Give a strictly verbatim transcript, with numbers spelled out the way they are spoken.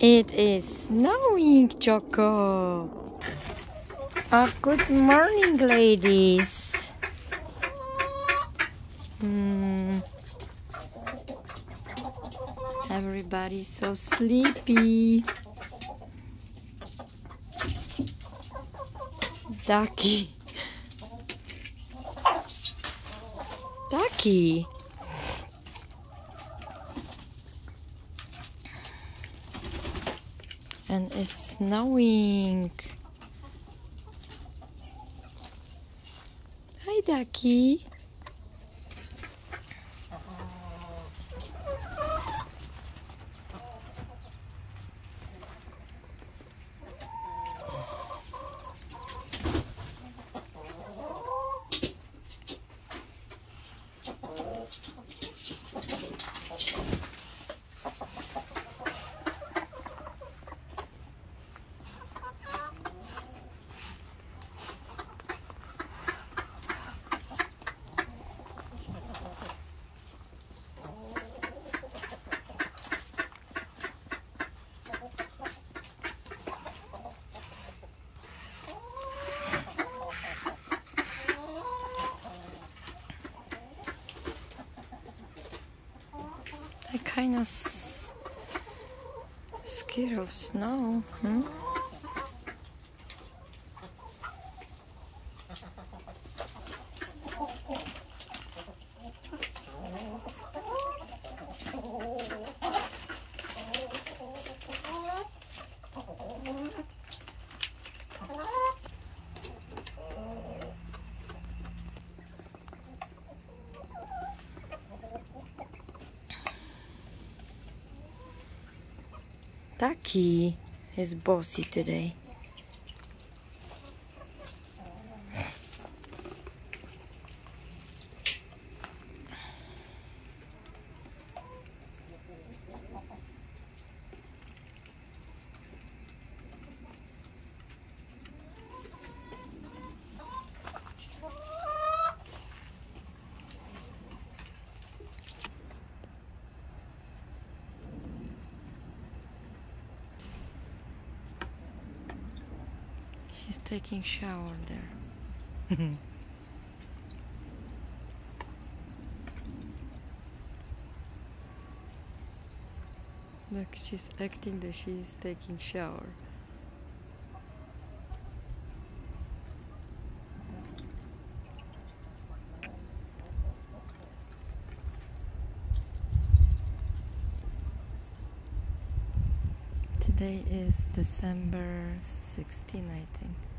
It is snowing, Choco. Oh, good morning, ladies. Mm. Everybody's so sleepy. Ducky. Ducky. And it's snowing. Hi, Ducky. I'm kind of scared of snow. Hmm? Ducky is bossy today. She's taking shower there. Look, she's acting that she's taking shower. Today is December sixteenth, I think.